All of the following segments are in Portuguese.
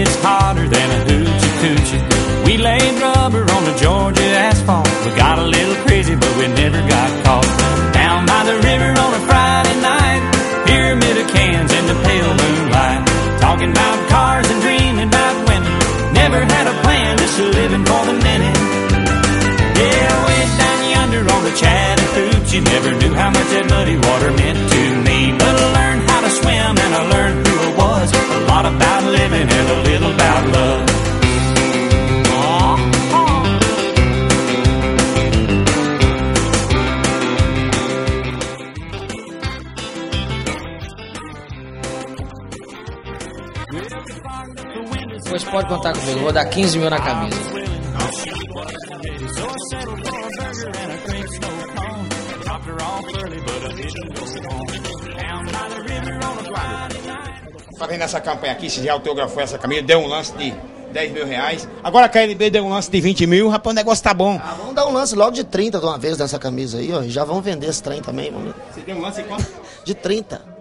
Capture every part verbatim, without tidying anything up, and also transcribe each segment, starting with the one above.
it's hotter than a hoochie coochie. We laid rubber on the Georgia asphalt. We got a little crazy, but we never got caught. Down by the river on a Friday night, pyramid of cans in the pale moonlight. Talking about cars and dreaming about women. Never had a plan, just living for the minute. Yeah, way down yonder on the Chattahoochee, never knew how much that muddy water meant to me. But I learned how to swim and I learned who I was. A lot about living and a little about love. Pois pode contar comigo, vou dar quinze mil na camisa. Fazendo essa campanha aqui, se já autografou essa camisa, deu um lance de dez mil reais. Agora a K L B deu um lance de vinte mil, rapaz, o negócio tá bom. Ah, vamos dar um lance logo de trinta de uma vez nessa camisa aí, ó. E já vamos vender esse trem também. Vamos... Você deu um lance de quanto? De trinta.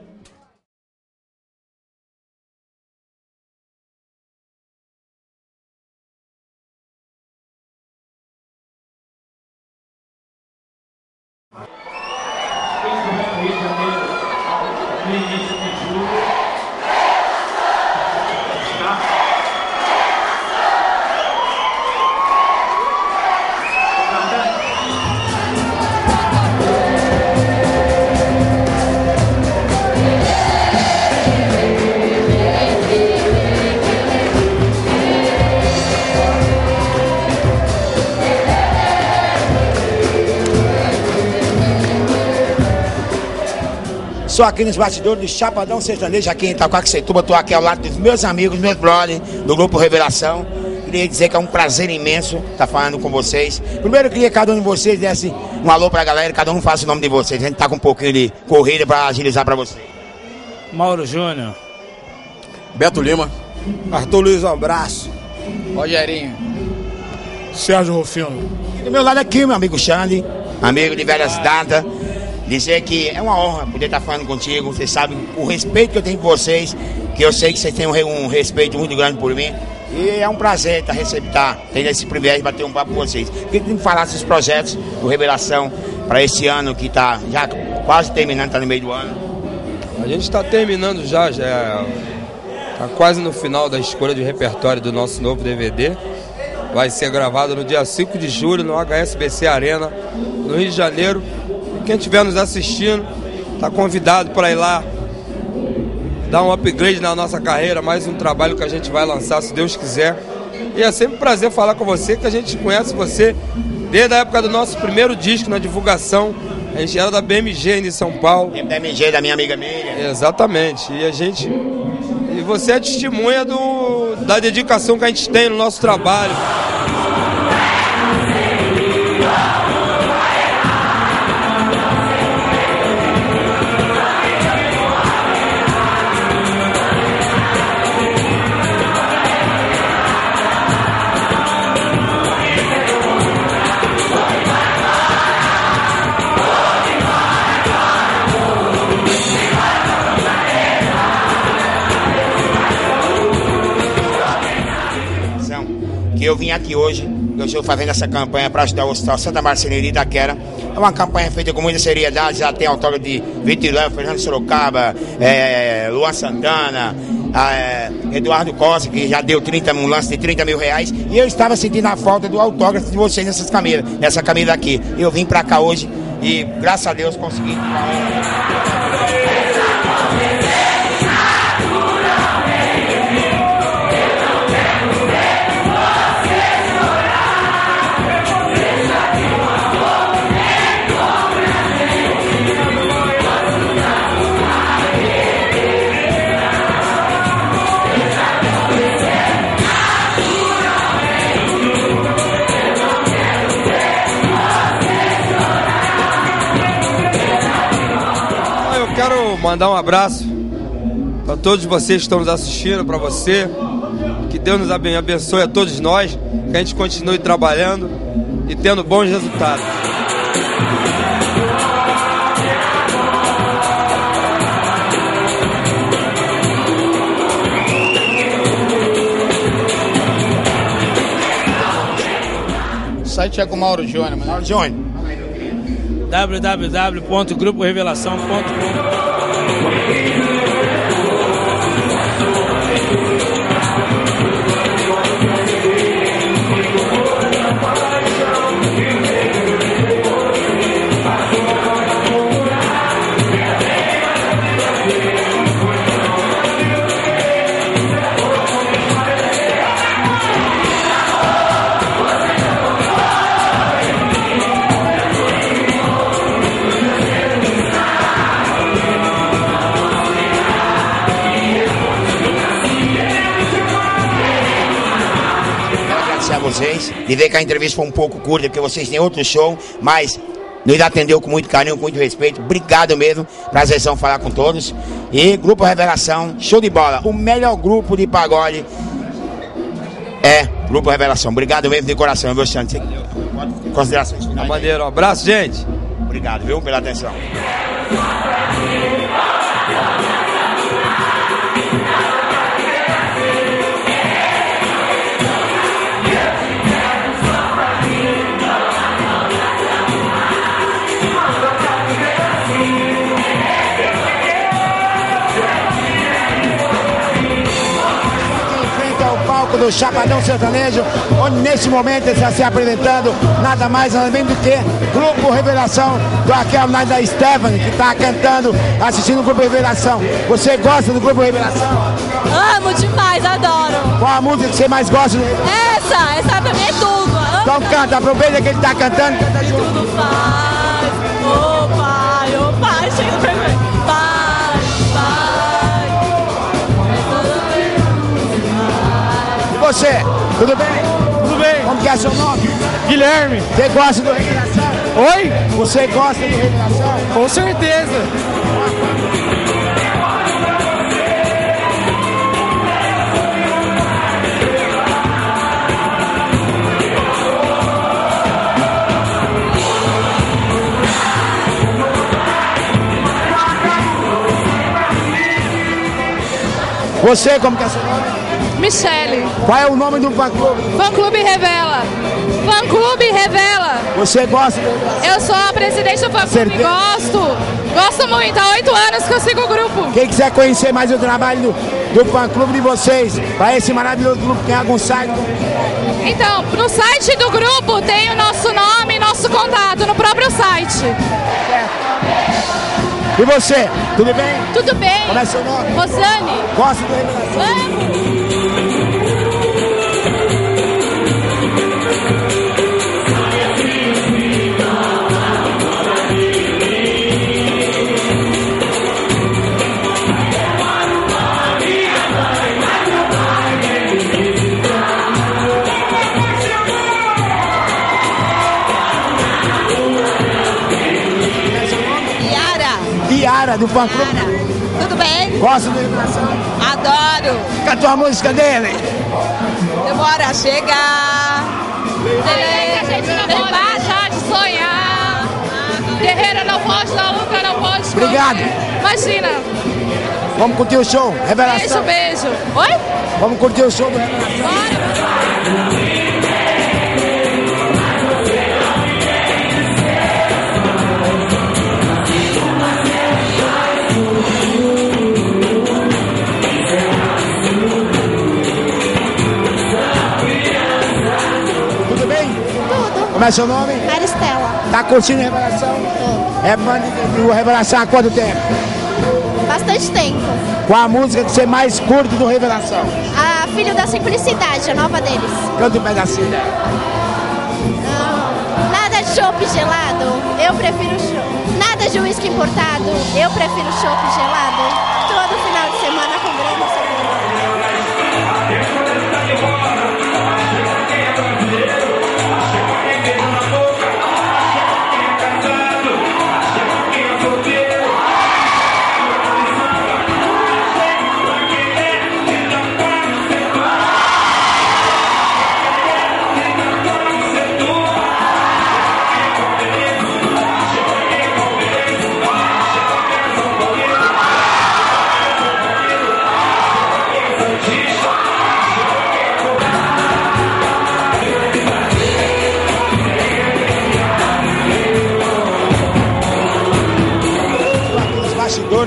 Sou aqui nos bastidores do Chapadão Sertanejo, aqui em Itaquaquecetuba. Estou aqui ao lado dos meus amigos, meus brothers, do Grupo Revelação. Queria dizer que é um prazer imenso estar falando com vocês. Primeiro, eu queria que cada um de vocês desse um alô para a galera, cada um faça o nome de vocês. A gente está com um pouquinho de corrida para agilizar para vocês. Mauro Júnior. Beto Lima. Arthur Luiz, um abraço. Rogerinho. Sérgio Rufino. E do meu lado aqui, meu amigo Xande, amigo de velhas datas. Dizer que é uma honra poder estar falando contigo. Vocês sabem o respeito que eu tenho por vocês, que eu sei que vocês têm um, um respeito muito grande por mim. E é um prazer estar recebendo, tá, tendo esse privilégio de bater um papo com vocês. Queria que me falasse dos projetos do Revelação para esse ano que está já quase terminando, está no meio do ano. A gente está terminando já, já está quase no final da escolha de repertório do nosso novo D V D. Vai ser gravado no dia cinco de julho no H S B C Arena, no Rio de Janeiro. Quem estiver nos assistindo, está convidado para ir lá, dar um upgrade na nossa carreira, mais um trabalho que a gente vai lançar, se Deus quiser. E é sempre um prazer falar com você, que a gente conhece você desde a época do nosso primeiro disco na divulgação. A gente era da B M G em São Paulo. Da B M G, da minha amiga Miriam. Exatamente. E a gente... E você é testemunha do... da dedicação que a gente tem no nosso trabalho. Que eu vim aqui hoje, eu estou fazendo essa campanha para ajudar o Hospital Santa Marcelina de Itaquera. É uma campanha feita com muita seriedade, já tem autógrafo de Vitor Léo, Fernando Sorocaba, é, Luan Santana, é, Eduardo Costa, que já deu trinta, um lance de trinta mil reais. E eu estava sentindo a falta do autógrafo de vocês nessas camisas, nessa camisa aqui. Eu vim para cá hoje e, graças a Deus, consegui. Quero mandar um abraço para todos vocês que estão nos assistindo, para você, que Deus nos abençoe a todos nós, que a gente continue trabalhando e tendo bons resultados. site é com o Mauro Júnior. Mano. Mauro Júnior. w w w ponto grupo revelação ponto com. A vocês, de ver que a entrevista foi um pouco curta, porque vocês têm outro show, mas nos atendeu com muito carinho, com muito respeito. Obrigado mesmo, prazerzão falar com todos. E Grupo Revelação, show de bola. O melhor grupo de pagode é Grupo Revelação. Obrigado mesmo de coração, viu, Xande? Considerações finais. Maneiro, um abraço, gente. Obrigado, viu, pela atenção. Do Chapadão Sertanejo, onde nesse momento ele está se apresentando nada mais nada menos do que Grupo Revelação, do aquele lá da Stephanie, que está cantando, assistindo o Grupo Revelação. Você gosta do Grupo Revelação? Amo demais, adoro. Qual a música que você mais gosta? Essa, essa pra mim é tudo. Amo. Então canta, aproveita que ele está cantando, canta junto. Tudo faz, oh pai, oh pai, chega no perfeito. Você, tudo bem? Tudo bem. Como que é seu nome? Guilherme. Você gosta do Revelação? Oi? Você gosta do Revelação? Com certeza. Você, como que é seu nome? Michele. Qual é o nome do fã-clube? Fã-clube Revela. Fã-clube Revela. Você gosta do... Eu sou a presidente do fã-clube e gosto. Gosto muito. Há oito anos que eu sigo o grupo. Quem quiser conhecer mais o trabalho do, do fã-clube de vocês, para esse maravilhoso grupo, tem algum site? Então, no site do grupo tem o nosso nome e nosso contato, no próprio site. E você, tudo bem? Tudo bem. Como é seu nome? Rosane. Gosta do Revelação? Amo. Yara, do fã-clube. Tudo bem? Gosta do Revelação? Adoro. Canta a música dele. Demora a chegar. Delay, a gente não pode deixar de sonhar. Guerreira não foge da luta, não pode escolher. Obrigado. Imagina. Vamos curtir o show, Revelação. Beijo, beijo. Oi? Vamos curtir o show do Revelação. Bora. Como é seu nome? Maristela. Tá curtindo Revelação? Tô. É banda do Revelação há quanto tempo? Bastante tempo. Qual a música que você mais curte do Revelação? A Filho da Simplicidade, a nova deles. Canta um pedacinho. Não. Nada de chopp gelado, eu prefiro chopp. Nada de uísque importado, eu prefiro chopp gelado. Todo final de semana com grande cerveja.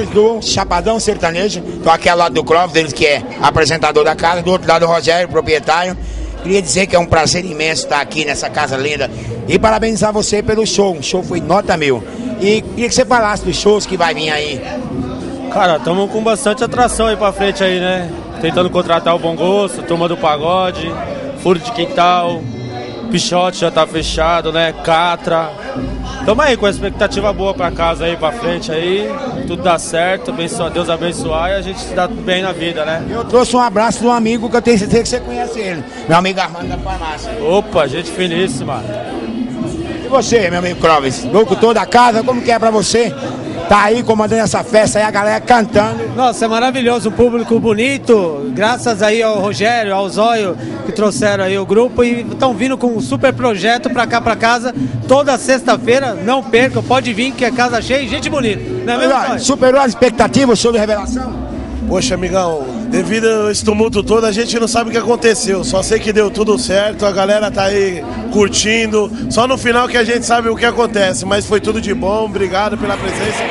senhores do Chapadão Sertanejo. Estou aqui ao lado do Clóvis, ele que é apresentador da casa, do outro lado o Rogério, proprietário. Queria dizer que é um prazer imenso estar aqui nessa casa linda e parabenizar você pelo show. O show foi nota mil. E queria que você falasse dos shows que vai vir aí. Cara, estamos com bastante atração aí pra frente aí, né? Tentando contratar o Bom Gosto, Turma do Pagode, Furo de Quintal, Pichote já tá fechado, né? Catra. Tamo aí com a expectativa boa pra casa aí, pra frente aí. Tudo dá certo, abençoa, Deus abençoar e a gente se dá tudo bem na vida, né? Eu trouxe um abraço de um amigo que eu tenho certeza que você conhece ele. Meu amigo Armando da farmácia. Opa, gente finíssima. E você, meu amigo Clóvis? Locutor da casa, como que é pra você? Tá aí comandando essa festa aí, a galera cantando. Nossa, é maravilhoso, um público bonito. Graças aí ao Rogério, ao Zóio, que trouxeram aí o grupo e estão vindo com um super projeto pra cá, pra casa. Toda sexta-feira, não percam, pode vir que é casa cheia e gente bonita. Não é mesmo, Olha, superou as expectativas, show de revelação? Poxa, amigão, devido a esse tumulto todo, a gente não sabe o que aconteceu. Só sei que deu tudo certo, a galera tá aí curtindo. Só no final que a gente sabe o que acontece, mas foi tudo de bom. Obrigado pela presença.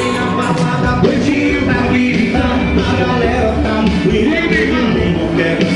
A galera tá me